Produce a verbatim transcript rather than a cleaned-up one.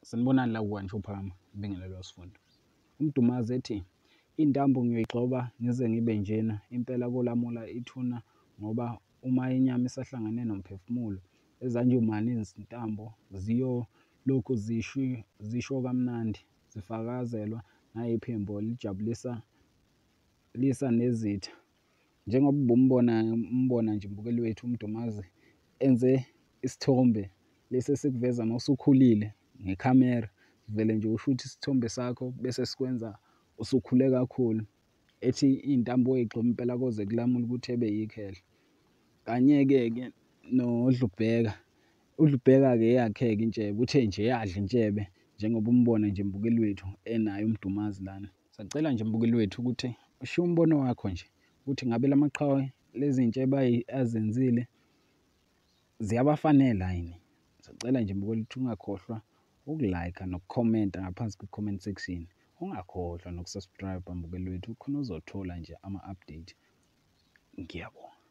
Sanibonani la kukanti uphakama bingelelwa sifundo. uMdumazi ethi intambo ngiyoyigxoba ngize ngibe njena, impela kolamula ithuna ngoba uma inyama isahlangane nomphefumulo ezanjumani izintambo ziyolokhu zisho zisho kamnandi, zifakazelwa nayiphimbo lijabulisa lisa nezitha. Njengoba ubumbona umbona nje mbukeli wethu uMdumazi enze isithombe lesi esikuveza uma usukhulile ngekhamera, vele nje usho ukuthi isithombe sakho bese sikwenza usukhule kakhulu. Ethi iy'ntambo uyayigxoba impela koze kulamule ukuthi ebe yikhehla. Kanye-ke ke noDlubheka, uDlubheka-ke eyakhe-ke intshebe, uthe nje yadla intshebe njengoba umbona nje mbukeli wethu enaye uMdumazi lana. Sacela nje mbukeli wethu ukuthi ushiye umbono wakho nje ukuthi ngabe la maqhawe lezi ntshebe azenzile ziyabafanela yini. Sacela nje mbukeli ukuthi ungakhohlwa ukulayikha nokukhomenta ngaphansi kwi-comment section. Ungakhohlwa nokusubscribe mbukeli wethu khona uzothola nje ama-update. Ngiyabonga.